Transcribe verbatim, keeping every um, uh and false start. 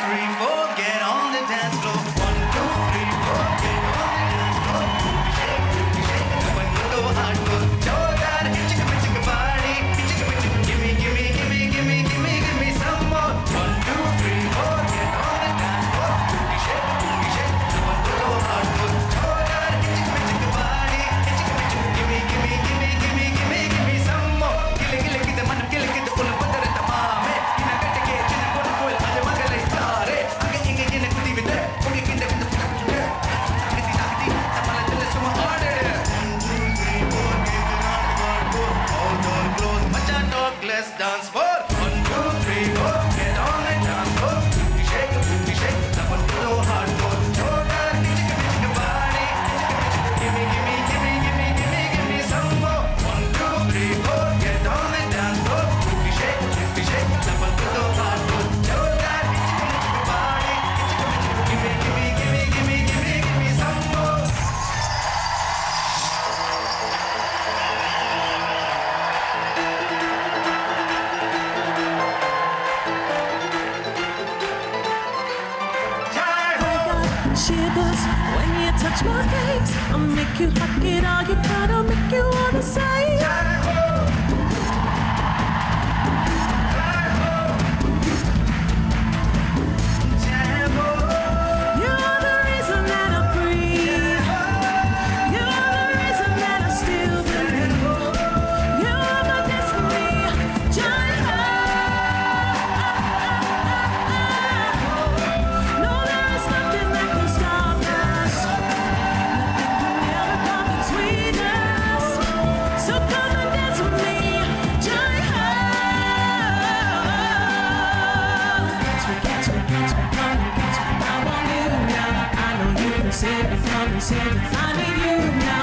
three, four, get on the dance floor. One, two, three, four, get on the dance floor. Shake, shake, when you go hardcore. Show that chicka chicka body, chicka chicka. Gimme, gimme, gimme, gimme, gimme, gimme some more. One, two, three, four, get on the dance floor. Shake, shake, when you go hardcore. Show that chicka chicka body, chicka chicka. Gimme, gimme, gimme, gimme, gimme, gimme some more. Gille gille kide man gille kide pula padare tamame. Ina kette ke china pula pula aaj magale tare. Age inge gine kudi vide, ugi kinde kinde kinde kinde. Agdi agdi tamala chale suma order. One, two, three, four, get on the hardcore. All door close, macha talk, let's dance for. One, two, three, four, get on the dance floor. Shake, shake, double go hardcore. Show that chicka chicka body, chicka chicka. Gimme, gimme, gimme, gimme, gimme, gimme some more. One, two, three, four, get on the dance floor. Shake, shake, double go hardcore. Show that chicka chicka body, chicka chicka. Gimme, gimme, gimme, gimme, gimme, gimme some more. Shivers when you touch my face. I'll make you hot, get all you got, I'll make you wanna say. You're the reason that I breathe. You're the reason that I still believe. You're my destiny, giant heart. No, there is nothing that can stop us. Nothing can ever come between us. So come and dance with me, giant heart. Catch me, catch me, catch me, come and catch me. I want you now. I know you can save me from me, save me. I need you now.